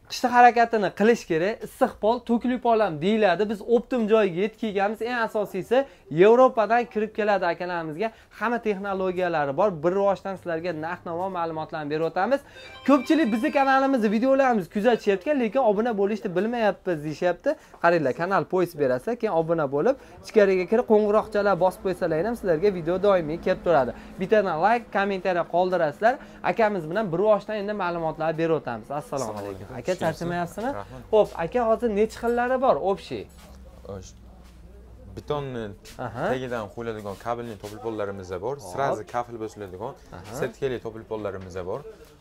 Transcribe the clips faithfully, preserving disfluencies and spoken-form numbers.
qishda harakatini qilish kerak, issiq pol, to'kli pol ham deyiladi. Biz optim joyga yetib kelganmiz. Eng asosiysi Yevropadan kirib keladi akalarimizga. Hamma texnologiyalari bor. Bir rivojdan sizlarga narx-navo ma'lumotlarni berib o'tamiz. Ko'pchilik bizning kanalimizni, videolarimizni kuzatishyapti, lekin obuna bo'lishni bilmayapmiz deyapti. Qaranglar, kanal poyis berasa, keyin obuna bo'lib, ichkariga kirib qo'ng'iroqchalar bosib qo'ysalar ham sizlarga video doimiy kelib turadi. Bittadan like, kommentariya qoldirasizlar. Akamiz bilan bir rivojdan endi ma'lumotlar berib o'tamiz. Assalomu alaykum. Aka, charchamayapsizmi? Xo'p, aka, hozir necha xillari bor? Общий. Betonni tagidan qo'yiladigan kabelli to'pilponlarimiz bor. Srazi kafil bo'siladigan setkali to'pilponlarimiz bor.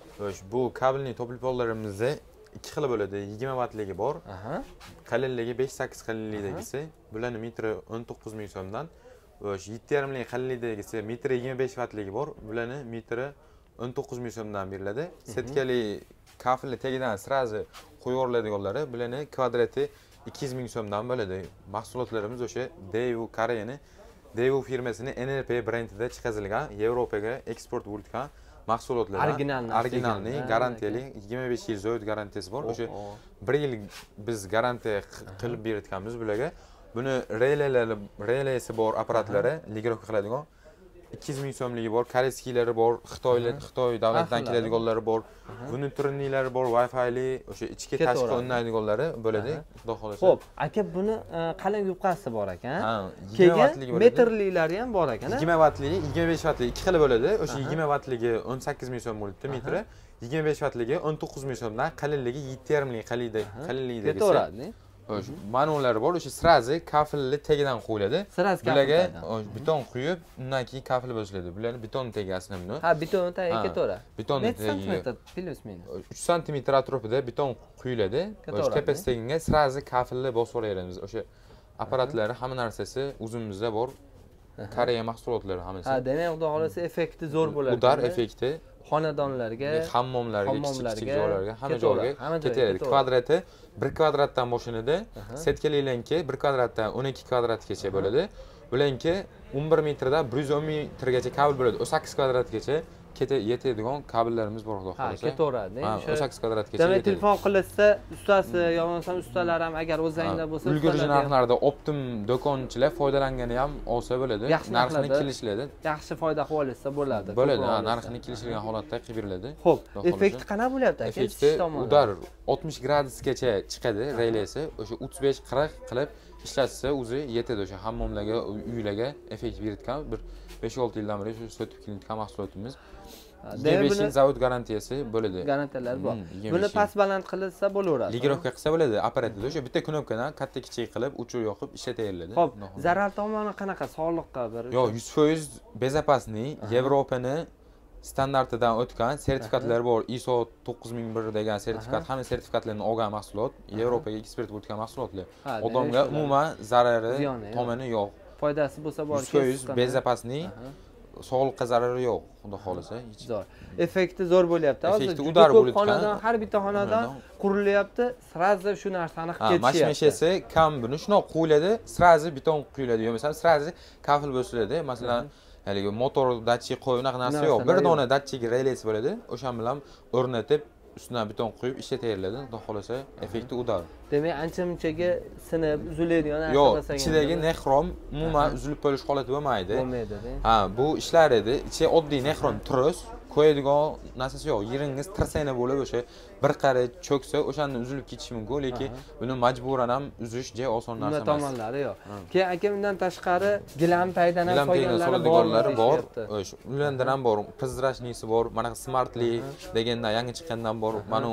Bu kabelli to'pilponlarimizda ikki xil bo'ladi. yigirma vattligi bor. Qalinligi besh sakkiz qalinligidagisi, bularning metri o'n to'qqiz ming so'mdan. yetti yarim lik qalinligidagisi metri yigirma besh vattligi bor. Bularning metri o'n to'qqiz ming so'mdan beriladi. Setkali kafilli tagidan srazi qo'yib yuboriladiganlari, bularning kvadrati ikki yuz ming so'mdan bo'ladi. Mahsulotlarimiz o'sha Daewoo Koreyaning Daewoo firmasining N L P brendida chiqarilgan, Yevropaga eksport bo'lgan mahsulotlar. Originalni, garantiyali yigirma besh yil zo'yd garantiyasi bor. O'sha bir yil biz garantiya qilib berayotganmiz bularga. Buni relaylar, relaysi bor apparatlari, ligirovka qiladigan ikki yuz ming so'mligi bor, koreyskiylari bor, Xitoylar, Xitoy davlatidan keladiganlari bor. Buni turnilari bor, Wi-Fi'li, o'sha ichki tashqi o'ynaydiganlari bo'ladi, xudo xolasa. Xo'p, aka, buni qalin yupqasi bor ekan. Ha, yigirma vattligi bo'ladi. Metrlilari ham bor ekan. yigirma vattligi, yigirma besh vattligi ikki xil bo'ladi. O'sha yigirma vattligi o'n sakkiz ming so'm bo'ladi metri. yigirma besh vattligi o'n to'qqiz ming so'mdan, qalinligi yetti yarim lik qalinligidagi. Ketaveradi. O'sha manuallari bor, o'sha srazi kafilli tagidan qo'yiladi. Srazi bularga beton quyib, undan keyin kafil bo'siladi. Bularni beton tagi aslida buni. Ha, beton tagi ketaveradi. Beton tagi plus minus uch santimetr atrofida beton quyiladi. O'sha tepasiga srazi kafilli bosib yuboramiz. O'sha apparatlari, hamma narsasi o'zimizda bor. Koreya mahsulotlari hammasi. Ha, demak, xudo xolasa effekti zo'r bo'ladi. Udar effekti xonadonlarga, hammomlarga, kichik joylarga, hamma joyga ketadi. Kvadrati bir kvadratdan boshlanadi. Setkalilanki bir kvadratdan o'n ikki kvadratgacha bo'ladi. Bularniki o'n bir metrdan bir yuz o'n metrgacha kabel bo'ladi. o'n sakkiz kvadratgacha yetadigan kabellarimiz bor, xudo xolasa. Ha, ketaveradi. Ha, o'n sakkiz kvadratgacha. Demak, telefon qilsa, ustasi, yo'qolmasa ustalar ham agar o'zingizda bo'lsa, ulgurji narxlarda optim do'konchilar foydalangani ham olsa bo'ladi. Narxini kelishiladi. Yaxshi foyda qilib olsa bo'ladi. Bo'ladi, ha, narxini kelishilgan holatda qilib beriladi. Xo'p, effekti qanaqa bo'lyapti aka? Effekti udar oltmish gradusgacha chiqadi, relaysi. O'sha o'ttiz besh qirq qilib ishlatsa, o'zi yetadi o'sha hammomlarga, uylarga effekt beritgan bir besh olti yildan beri shu sotib kelayotgan mahsulotimiz. yigirma besh yil zavod garantiyasi bo'ladi. Garantiyalar bor. Buni past baland qilsa bo'laveradi. Ligirovka qilsa bo'ladi, apparatda o'sha bitta knopkadan katta kichik qilib o'chirib yoqib ishlataveriladi. Xo'p, zarar tomoni qanaqa? Sog'liqqa bir yo'q, yuz foiz bezopasniy, Yevropaning standartidan o'tgan sertifikatlar bor. I S O to'qqiz ming bir degan sertifikat, hamma sertifikatlarni olgan mahsulot, Yevropaga eksport bo'lgan mahsulotlar. Odamga umuman zarari tomoni yo'q. Foydasi bo'lsa bor. yuz foiz bezopasniy, sog'liqqa zarari yo'q, xudo xolasa. Zo'r. Effekti zo'r bo'lyapti. Hozir udar bo'layotgan. Xonadon, har bitta xonadon qurilyapti. Srazi shu narsani ketishyapti. Mashmashasi kam buni shunaqa qo'yiladi, srazi beton quyiladi. Yo, masalan, srazi kafil bo'siladi. Masalan, haligi motor datchik qo'yib unaqa narsa yo'q. Bir dona datchik relaysi bo'ladi. O'shan bilan o'rnatib, ustidan beton quyib ishlataveriladi. Xudo xolasa, effekti udar. Demak, ancha-munchaga sinib, uziladigan narsa yo'q, ichidagi nexrom umuman uzilib qolish holati bo'lmaydi. Bo'lmaydi. Ha, bu ishlar edi. Ichi oddiy nexrom turus, qo'yadigan narsasi yo'q. Yeringiz tirsayna bo'lib o'sha bir qari cho'ksa, o'shandan uzilib ketishi mumkin, lekin buni majburan ham uzish juda oson narsa emas. Bunda tomonlari yo'q. Keyin aka, undan tashqari gilam paydan ham foydalanadiganlari bor. O'sha ulardan ham bor, pizdrashnisi bor, mana smartli deganda yangi chiqqandan bor. Mana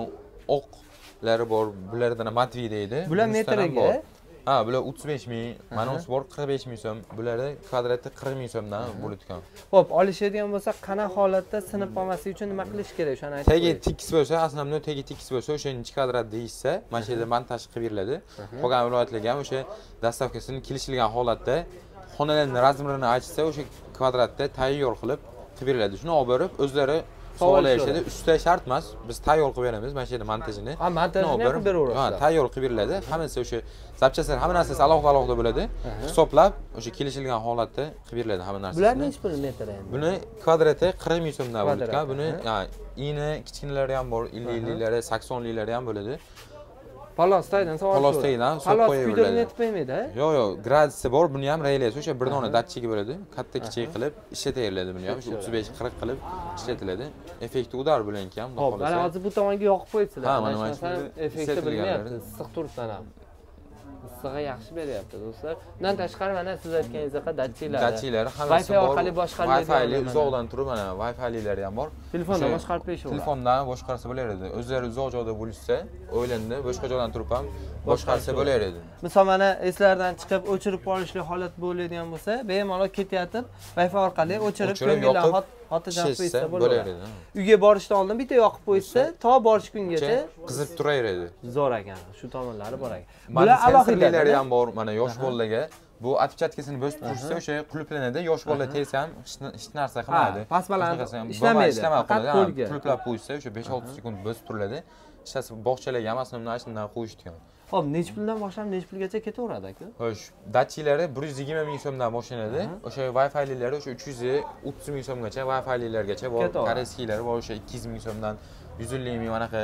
oqlari bor, bulardan matvi deydi. Bular metriga ha, bular o'ttiz besh ming, mana bu bor qirq besh ming so'm, bularni kvadrati qirq ming so'mdan bo'ladigan. Xo'p, olishadigan bo'lsa, qanaqa holatda sinib qolmasligi uchun nima qilish kerak? O'shani aytib. Tagi tekis bo'lsa, aslida tagi tekis bo'lsa, o'shanchi kvadrat deyishsa, mana shu yerda montaj qilib beriladi. Qolgan viloyatlarga ham o'sha dastavkasini kelishilgan holatda xonalarning razmerini aytsa, o'sha kvadratda tayyor qilib qilib beriladi. Shuni olib borib, o'zlari sog'layishadi. Ustida shart emas, biz tayyor qilib beramiz mana shu yerda montajini. Ha, montajini qilib beraverasiz. Ha, tayyor qilib beriladi. Hammasi o'sha zapchastlar, hamma narsasi alohida-alohida bo'ladi. Hisoblab, o'sha kelishilgan holatda qilib beriladi hamma narsasi. Bularning hech bir metri endi. Buni kvadrati qirq ming so'mdan bo'lgan. Buni iğne kichkinalari ham bor, ellikliklari, saksonliklari ham bo'ladi. Polostaydan savol. Polostaydan so'p qo'yib netmaydi. Yo'q, yo'q, gradisi bor, buni ham reylasi o'sha bir dona datchigi bo'ladi. Katta kichik qilib ishlataveriladi buni ham, o'ttiz besh qirq qilib ishlatiladi. Effekti udar bilan ham, xudo xohlasa. Mana hozir bu tomonga yoqib qo'ysizlar. Ha, mana shu effekti bilmayapti. Issiq turibdan ham. Issig'i yaxshi beryapti do'stlar. Bundan tashqari mana siz aytganingizdek datchilar. Datchilar hammasi Wi-Fi orqali boshqariladi. Wi-Fi uzoqdan turib mana Wi-Fi'lari ham bor. Telefondan boshqarib berishaveradi. Telefondan boshqarsa bo'lardi. O'zlari uzoq joyda bo'lishsa, o'ylandi, boshqa joydan turib ham boshqarsa bo'lardi. Misol mana eslardan chiqib o'chirib qolishli holat bo'ladigan bo'lsa, bemalol ketayotib Wi-Fi orqali o'chirib ko'ngillar xotirjam qo'ysa bo'lardi. Uyga borishdan oldin bitta yoqib qo'ysa, to borish kungacha qizib turaveradi. Zo'r ekan. Shu tomonlari bor ekan. Bular alohidalari ham bor. Mana yosh bolalarga bu отпечаткасini bosib tursa o'sha quluplanadi, yosh bola tegsa ham hech narsa qilmaydi. Past baland ishlamaydi. Faqat qo'lga quluplab qo'ysa o'sha besh olti sekund bosib turiladi. Ishasi bog'chalarga ham aslida shundan qo'yishgan. Xo'p, necha puldan boshlab necha pulgacha ketaveradi aka? Xo'sh, datchilari bir yuz yigirma ming so'mdan boshlanadi. O'sha Wi-Fi'lilari o'sha uch yuz o'ttiz ming so'mgacha, Wi-Fi'lilargacha bor. Koreyskiylari bor o'sha ikki yuz ming so'mdan yuz ellik ming anaqa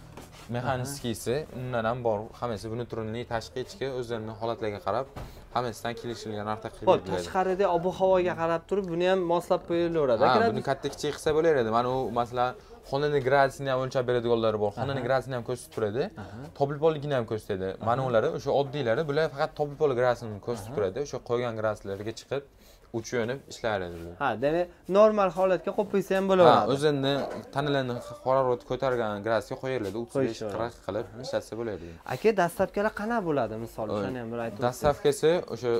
mexaniskisi undan ham bor. Hammasi buni turini tashqi ichki o'zlarining holatlariga qarab hammasidan kelishilgan narxda qilib beriladi. Xo'p, tashqarida ob-havoga qarab turib buni ham moslab qo'yilaveradi. Ha, buni katta kichik qilsa bo'lardi. Mana u masalan xonani gradusini ham o'lchab beradiganlari bor. Xonani gradusini ham ko'rsatib turadi. Topilponligini ham ko'rsatadi. Mana ular o'sha oddiylari, bular faqat topilpon gradusini ko'rsatib turadi. O'sha qo'ygan graduslariga chiqib uch yo'nib ishlaydi. Ha, demak, normal holatga qo'yib qo'ysa ham bo'laveradi. Ha, o'zini tanalarni harorati ko'targan gradusga qo'yiladi. o'ttiz besh qirq qilib ishlatsa bo'ladi. Aka, dastlabkilar qanaqa bo'ladi? Misol shuni ham bir aytib o'tsangiz. Dastlabkasi o'sha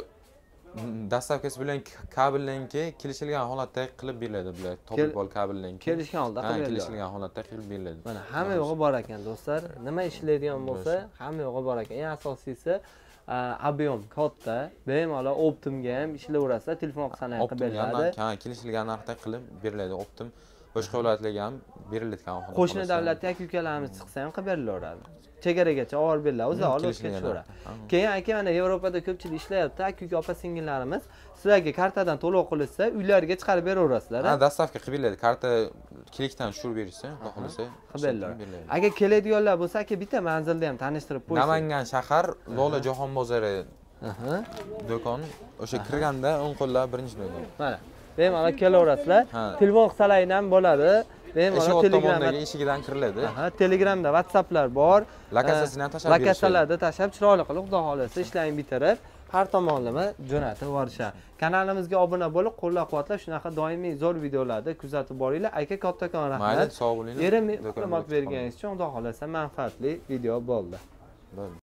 dastavkasi bilan kabellanki kelishilgan holatda qilib beriladi bular. Topilpol kabellanki. Kelishgan holda qilib beriladi. Kelishilgan holatda qilib beriladi. Mana hamma yo'g'i bor ekan do'stlar. Nima ishlaydigan bo'lsa, hamma yo'g'i bor ekan. Eng asosiysi ob'yom katta, bemalol Optimga ham ishlayverasizlar, telefon qilsani ham qilib beriladi. Ha, kelishilgan narxda qilib beriladi Optim. Boshqa viloyatlarga ham beriladigan holat. Qo'shni davlatda aka-ukalarimiz chiqsa ham qilib berilaveradi. Chegaragacha olib beriladi, o'zi olib ketaveradi. Keyin aka mana Yevropada ko'pchilik ishlayapti, aka-uka opa-singillarimiz sizlarga kartadan to'lov qilishsa, uylariga chiqarib beraverasizlar. Ha, dastavka qilib beriladi. Karta klikdan tushirib berishsa, xohlasa qilib beriladi. Agar keladiganlar bo'lsa, aka bitta manzilda ham tanishtirib qo'ying. Namangan shahar Lola Jahon bozori. Aha. Do'kon o'sha kirganda o'ng qo'llar birinchi do'kon. Mana bemalol kelaverasizlar. Telefon qilsalaring ham bo'ladi. Bemalol Telegramda eshigidan kiriladi. Aha, Telegramda WhatsApplar bor. Lokatsiyasini ham tashab berishadi. Lokatsiyalarni tashab chiroyli qilib, xudo xolasa ishlaring bitirib, har tomonlama jo'natib yuborishadi. Kanalimizga obuna bo'lib, qo'llab-quvvatlab shunaqa doimiy zo'r videolarni kuzatib boringlar. Aka, kattakon rahmat. Mayli, sog' bo'linglar. Yerim ma'lumot berganingiz uchun, xudo xolasa manfaatli video bo'ldi.